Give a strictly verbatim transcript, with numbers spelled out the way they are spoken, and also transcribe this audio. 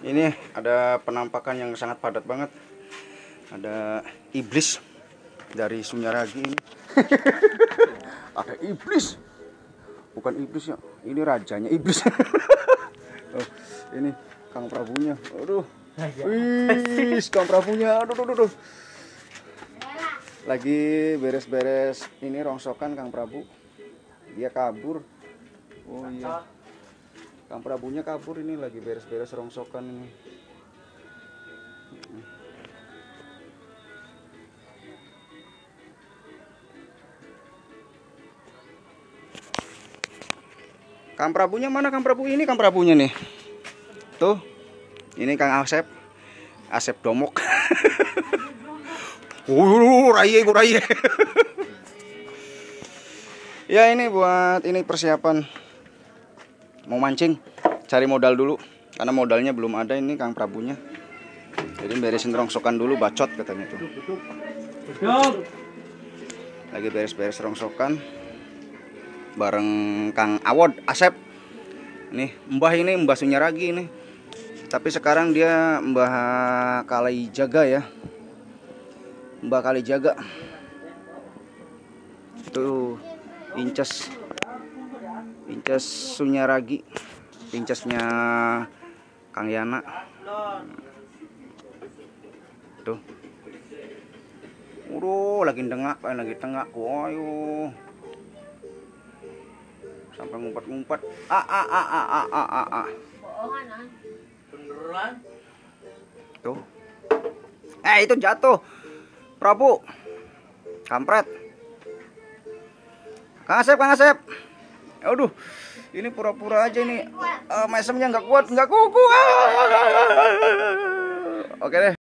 Ini ada penampakan yang sangat padat banget. Ada iblis dari Sunyaragi ini. Ada iblis. Bukan iblis ya, ini rajanya iblis. Oh, ini Kang Prabunya. Aduh. Wih, Kang Prabunya. Aduh, aduh, aduh. Lagi beres-beres ini rongsokan Kang Prabu. Dia kabur. Oh iya. Kang Prabunya kabur ini, lagi beres-beres rongsokan ini. Kang Prabunya mana? Kang Prabu ini, Kang Prabunya nih. Tuh. Ini Kang Asep. Asep Domok. Uh, raye, raye. Ya ini buat ini persiapan mau mancing, cari modal dulu karena modalnya belum ada. Ini Kang Prabunya. Jadi beresin rongsokan dulu, bacot katanya tuh. Lagi beres-beres rongsokan bareng Kang Awod Asep. Nih Mbah ini Mbah Sunyaragi ini. Tapi sekarang dia Mbah Kalijaga ya. Mbah Kalijaga. Tuh Inces. Inces Sunyaragi. Incesnya Kang Yana. Tuh. Udah lagi tengah, lagi tengah kok. Ayo. Sampai ngumpet-ngumpet. Ah ah ah ah ah ah ah. ah. Beneran? Tuh. Eh itu jatuh. Prabu. Kampret. Kang Asep, Kang Asep. Aduh. Ini pura-pura aja ini. Uh, mesemnya nggak kuat, nggak kuku. Oke deh.